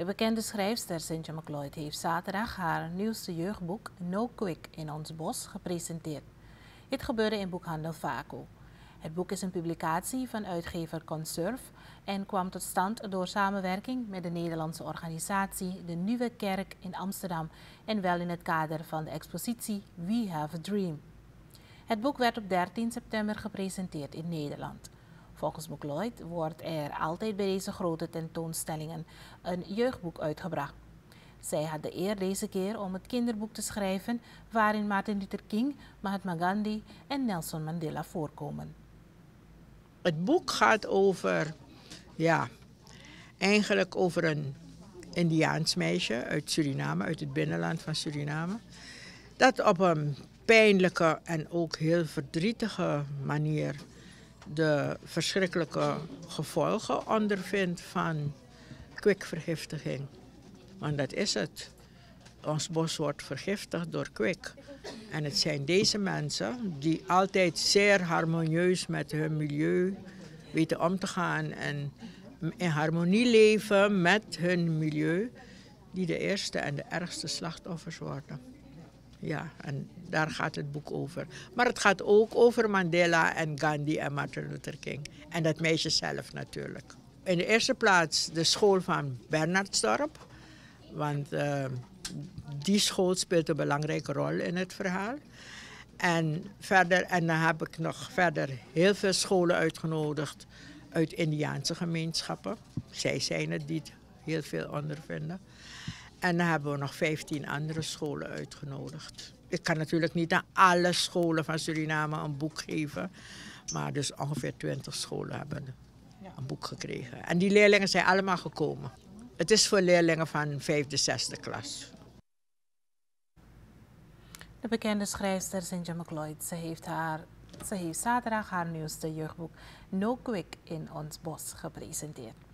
De bekende schrijfster Cynthia McLeod heeft zaterdag haar nieuwste jeugdboek No Quick in ons bos gepresenteerd. Dit gebeurde in boekhandel Vaco. Het boek is een publicatie van uitgever Conserve en kwam tot stand door samenwerking met de Nederlandse organisatie De Nieuwe Kerk in Amsterdam en wel in het kader van de expositie We Have a Dream. Het boek werd op 13 september gepresenteerd in Nederland. Volgens McLeod wordt er altijd bij deze grote tentoonstellingen een jeugdboek uitgebracht. Zij had de eer deze keer om het kinderboek te schrijven waarin Martin Luther King, Mahatma Gandhi en Nelson Mandela voorkomen. Het boek gaat over, eigenlijk over een Indiaans meisje uit Suriname, uit het binnenland van Suriname, dat op een pijnlijke en ook heel verdrietige manier de verschrikkelijke gevolgen ondervindt van kwikvergiftiging. Want dat is het. Ons bos wordt vergiftigd door kwik. En het zijn deze mensen die altijd zeer harmonieus met hun milieu weten om te gaan en in harmonie leven met hun milieu, die de eerste en de ergste slachtoffers worden. Ja, en daar gaat het boek over. Maar het gaat ook over Mandela en Gandhi en Martin Luther King. En dat meisje zelf natuurlijk. In de eerste plaats de school van Bernardsdorp. Want die school speelt een belangrijke rol in het verhaal. En dan heb ik nog verder heel veel scholen uitgenodigd uit Indiaanse gemeenschappen. Zij zijn het die het heel veel ondervinden. En dan hebben we nog 15 andere scholen uitgenodigd. Ik kan natuurlijk niet aan alle scholen van Suriname een boek geven. Maar dus ongeveer 20 scholen hebben een boek gekregen. En die leerlingen zijn allemaal gekomen. Het is voor leerlingen van 5e, 6e klas. De bekende schrijfster Cynthia McLeod, ze heeft zaterdag haar nieuwste jeugdboek No Quick in ons bos gepresenteerd.